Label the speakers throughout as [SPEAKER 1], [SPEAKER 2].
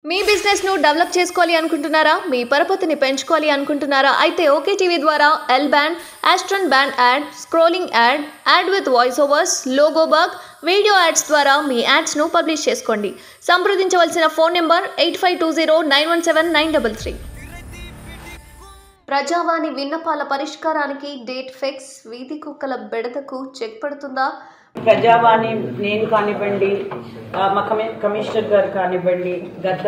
[SPEAKER 1] మీ business ను develop చేసుకోవాలి అనుకుంటున్నారా? మీ పరపతిని పెంచుకోవాలి అనుకుంటున్నారా? అయితే ఓకే టీవీ ద్వారా ఎల్ బ్యాండ్, ఆస్ట్రన్ band ad, scrolling ad, ad with voice overs, logo bug, video ads ద్వారా మీ యాడ్స్ ను పబ్లిష్ చేసుకోండి. సంప్రదించవలసిన ఫోన్ నెంబర్ 8520917933. ప్రజావాణి విన్నపాల పరిష్కారానికి డేట్ ఫిక్స్. వీధి కుక్కల బెడదకు చెక్ పడుతుందా?
[SPEAKER 2] ప్రజావాణి నేను కానివ్వండి, మా కమిషనర్ గారు కానివ్వండి, గత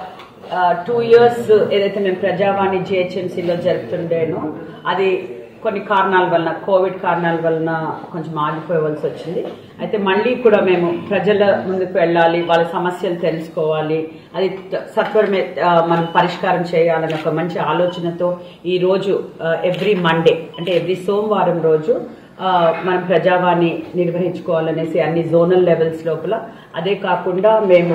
[SPEAKER 2] 2 years ఏదైతే మేము ప్రజావాణి జిహెచ్ఎంసీలో జరుపుతుండేనో అది కొన్ని కారణాల వలన, కోవిడ్ కారణాల వలన కొంచెం ఆగిపోవలసి వచ్చింది. అయితే మళ్ళీ కూడా మేము ప్రజల ముందుకు వెళ్ళాలి, వాళ్ళ సమస్యలు తెలుసుకోవాలి, అది సత్వరమే మనం పరిష్కారం చేయాలని ఒక మంచి ఆలోచనతో ఈరోజు ఎవ్రీ మండే అంటే ఎవ్రీ సోమవారం రోజు మనం ప్రజావాణి నిర్వహించుకోవాలనేసి అన్ని జోనల్ లెవెల్స్ లోపల, అదే కాకుండా మేము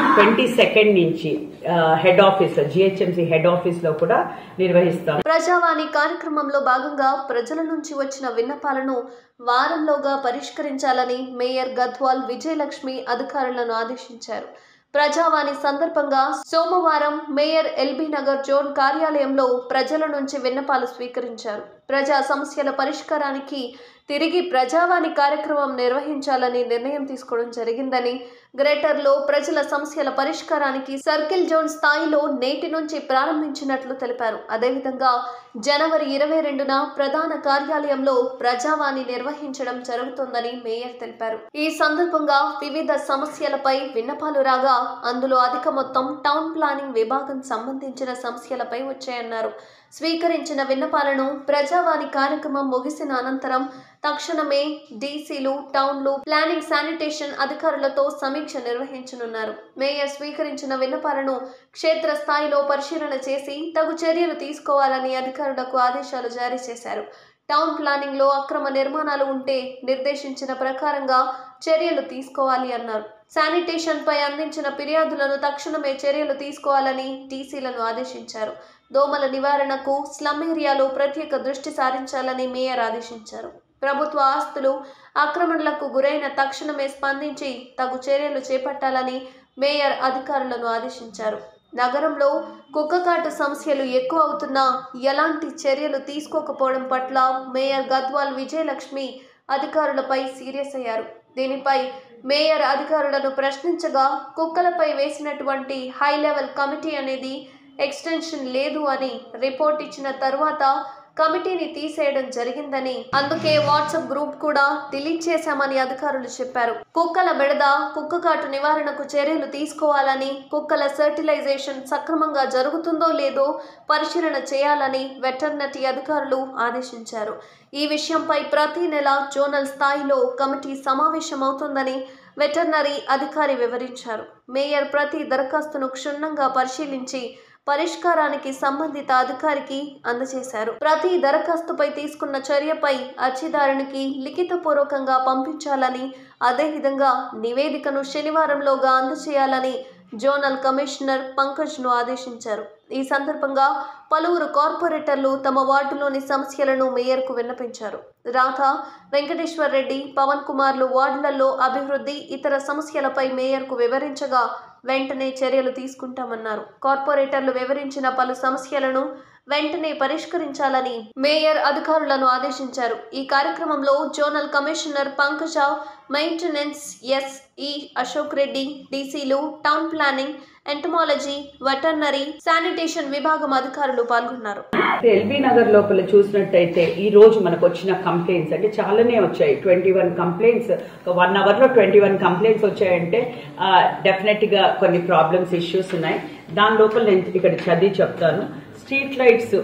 [SPEAKER 2] 22nd నుంచి head office GHMC head office లో కూడా నిర్వహిస్తాం.
[SPEAKER 1] ప్రజావాణి కార్యక్రమంలో భాగంగా ప్రజల నుంచి వచ్చిన విన్నపాలను వారంలోగా పరిష్కరించాలని మేయర్ గద్వాల్ విజయలక్ష్మి అధికారులను ఆదేశించారు. ప్రజావాణి సందర్భంగా సోమవారం మేయర్ ఎల్బీ నగర్ జోన్ కార్యాలయంలో ప్రజల నుంచి విన్నపాలు స్వీకరించారు. ప్రజా సమస్యల పరిష్కారానికి తిరిగి ప్రజావాణి కార్యక్రమం నిర్వహించాలని నిర్ణయం తీసుకోవడం జరిగిందని, గ్రేటర్లో ప్రజల సమస్యల పరిష్కారానికి సర్కిల్ జోన్ స్థాయిలో నేటి నుంచి ప్రారంభించినట్లు తెలిపారు. అదేవిధంగా జనవరి 22న ప్రధాన కార్యాలయంలో ప్రజావాణి నిర్వహించడం జరుగుతుందని మేయర్ తెలిపారు. ఈ సందర్భంగా వివిధ సమస్యలపై విన్నపాలు రాగా అందులో అధిక మొత్తం టౌన్ ప్లానింగ్ విభాగం సంబంధించిన సమస్యలపై వచ్చాయన్నారు. స్వీకరించిన విన్నపాలను ప్రజావాణి కార్యక్రమం ముగిసిన అనంతరం తక్షణమే డీసీలు, టౌన్లు, ప్లానింగ్, శానిటేషన్ అధికారులతో సమీక్ష నిర్వహించనున్నారు. మేయర్ స్వీకరించిన విన్నపాలను క్షేత్రస్థాయిలో పరిశీలన చేసి తగు చర్యలు తీసుకోవాలని అధికారులకు ఆదేశాలు జారీ చేశారు. టౌన్ ప్లానింగ్ లో అక్రమ నిర్మాణాలు ఉంటే నిర్దేశించిన ప్రకారంగా చర్యలు తీసుకోవాలి అన్నారు. శానిటేషన్ పై అందించిన ఫిర్యాదులను తక్షణమే చర్యలు తీసుకోవాలని డీసీలను ఆదేశించారు. దోమల నివారణకు స్లమ్ ఏరియాలో ప్రత్యేక దృష్టి సారించాలని మేయర్ ఆదేశించారు. ప్రభుత్వ ఆస్తులు ఆక్రమణలకు గురైన తక్షణమే స్పందించి తగు చర్యలు చేపట్టాలని మేయర్ అధికారులను ఆదేశించారు. నగరంలో కుక్కకాటు సమస్యలు ఎక్కువ అవుతున్నా ఎలాంటి చర్యలు తీసుకోకపోవడం పట్ల మేయర్ గద్వాల్ విజయలక్ష్మి అధికారులపై సీరియస్ అయ్యారు. దీనిపై మేయర్ అధికారులను ప్రశ్నించగా కుక్కలపై వేసినటువంటి హై లెవెల్ కమిటీ అనేది ఎక్స్టెన్షన్ లేదు అని రిపోర్ట్ ఇచ్చిన తరువాత కమిటీని తీసేయడం జరిగిందని, అందుకే వాట్సాప్ గ్రూప్ కూడా డిలీట్ చేశామని అధికారులు చెప్పారు. కుక్కల బెడద, కుక్కకాటు నివారణకు చర్యలు తీసుకోవాలని, కుక్కల ఫెర్టిలైజేషన్ సక్రమంగా జరుగుతుందో లేదో పరిశీలన చేయాలని వెటర్నరీ అధికారులు ఆదేశించారు. ఈ విషయంపై ప్రతి నెల జోనల్ స్థాయిలో కమిటీ సమావేశమవుతుందని వెటర్నరీ అధికారి వివరించారు. మేయర్ ప్రతి దరఖాస్తును క్షుణ్ణంగా పరిశీలించి పరిష్కారానికి సంబంధిత అధికారికి అందజేశారు. ప్రతి దరఖాస్తుపై తీసుకున్న చర్యపై అర్జీదారునికి లిఖితపూర్వకంగా పంపించాలని, అదేవిధంగా నివేదికను శనివారంలోగా అందజేయాలని జోనల్ కమిషనర్ పంకజ్ ను ఆదేశించారు. ఈ సందర్భంగా పలువురు కార్పొరేటర్లు తమ వార్డులోని సమస్యలను మేయర్కు విన్నపించారు. రాధా, వెంకటేశ్వర్ రెడ్డి, పవన్ కుమార్లు వార్డులలో అభివృద్ధి, ఇతర సమస్యలపై మేయర్కు వివరించగా వెంటనే చర్యలు తీసుకుంటామన్నారు. కార్పొరేటర్లు వివరించిన పలు సమస్యలను వెంటనే పరిష్కరించాలని మేయర్ అధికారులను ఆదేశించారు. ఈ కార్యక్రమంలో zonal commissioner Pankaja, maintenance SE Ashok Reddy, డీసీలు, town planning, entomology, veterinary, sanitation విభాగం అధికారులు పాల్గొన్నారు.
[SPEAKER 2] ఎల్బీ నగర్ లోపల చూసినట్టయితే ఈ రోజు మనకు వచ్చిన కంప్లైంట్స్ అంటే చాలానే వచ్చాయి. 21 కంప్లైంట్స్, 1 hour లో 21 కంప్లైంట్స్ వచ్చాయంటే డెఫినెట్ గా కొన్ని ప్రాబ్లమ్స్, ఇష్యూస్ ఉన్నాయి. దాని లోపల నేను ఇక్కడ చదివి చెప్తాను. స్ట్రీట్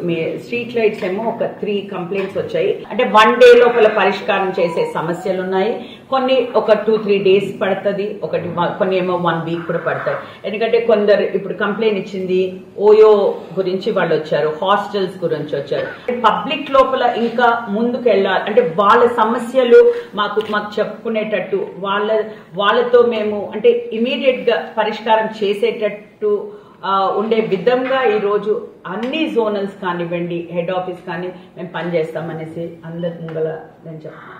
[SPEAKER 2] లైట్స్ ఏమో ఒక 3 కంప్లైంట్స్ వచ్చాయి. అంటే 1 day లోపల పరిష్కారం చేసే సమస్యలు ఉన్నాయి. కొన్ని ఒక 2-3 days పడుతుంది, కొన్ని ఏమో 1 week కూడా పడతాయి. ఎందుకంటే కొందరు ఇప్పుడు కంప్లైంట్ ఇచ్చింది ఓయో గురించి వాళ్ళు వచ్చారు, హాస్టల్స్ గురించి వచ్చారు. పబ్లిక్ లోపల ఇంకా ముందుకు వెళ్ళాలి అంటే వాళ్ళ సమస్యలు మాకు చెప్పుకునేటట్టు, వాళ్ళతో మేము అంటే ఇమీడియట్ గా పరిష్కారం చేసేటట్టు ఉండే విధంగా ఈరోజు అన్ని జోనల్స్ కానివ్వండి, హెడ్ ఆఫీస్ కానీ మేము పనిచేస్తామనేసి అందరి ముంగల నేను చెప్తాను.